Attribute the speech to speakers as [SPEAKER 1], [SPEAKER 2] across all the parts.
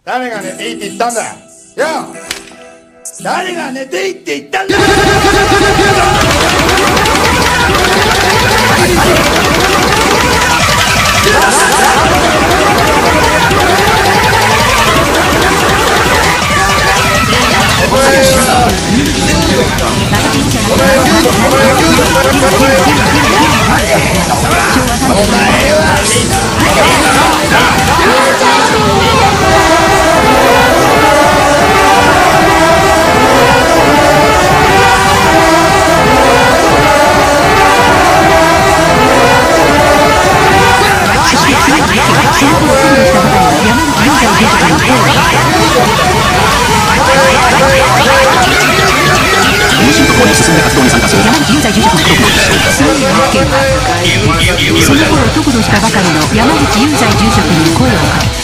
[SPEAKER 1] 誰が寝ていいって言ったんだよ。誰が寝ていいって言ったんだよ。
[SPEAKER 2] その頃得度したばかりの山口雄在住職に声をかけ、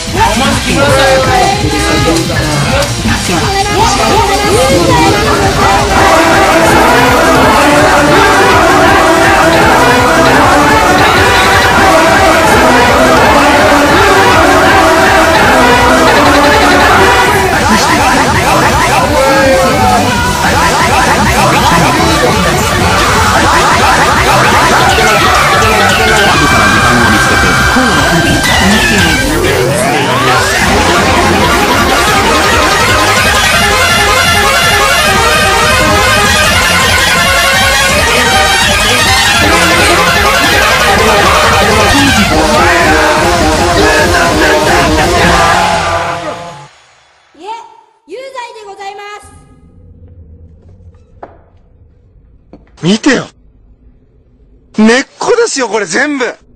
[SPEAKER 3] 見てよ。根っこですよ、これ全部。